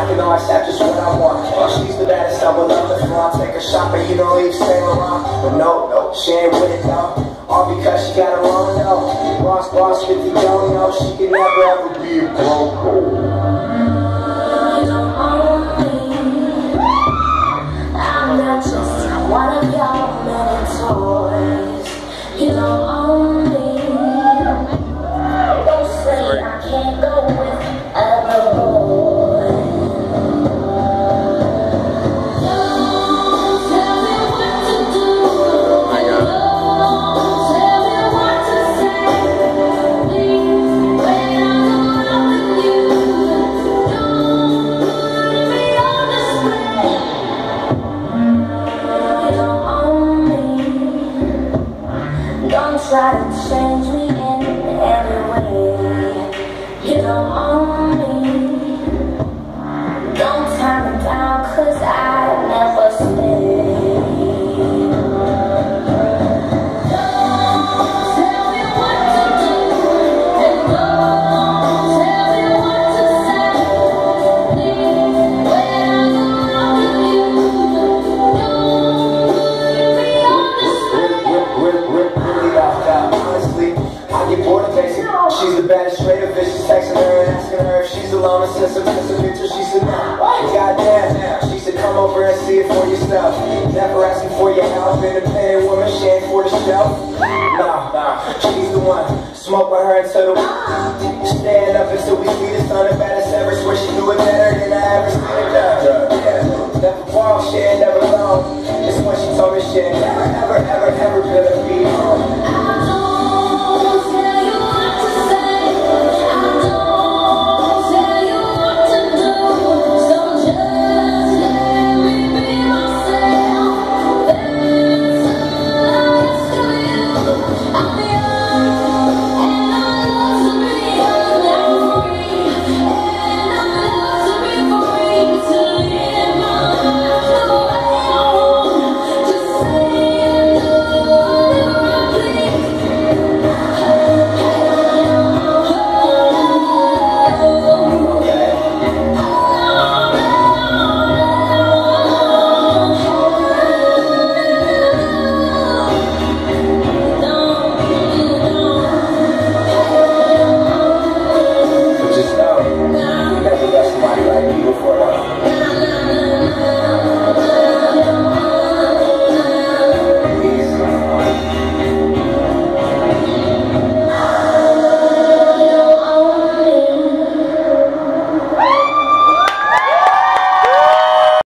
I can always have just what I want. She's the baddest, I would love to fly. Take her shopping, you don't leave Saint Laurent. But no, she ain't with it though. All because she got her own though. Boss, 50 don't know. She can never ever be a broke. I'm not just one of your many toys. You don't own me. Don't say I can't go with other boys. Don't tell me what to do. Don't tell me what to say. Please, when I'm around with you, don't put me on display. Don't try to change me in any way. You don't own me. Don't turn me down, 'cause I never stay. Don't tell me what to do, and don't tell me what to say. Please, when I'm around with you, don't put me on display. Honestly, I get bored of basic. She's the baddest, straight up vicious. Texting her and asking her if she's alone. And since I'm just a picture, she said no. Goddamn, she said come over and see it for yourself. Never asking for your help. Independent woman, she ain't for the shelf. Nah, she's the one. Smoke with her until the stand up until we see the sun. The baddest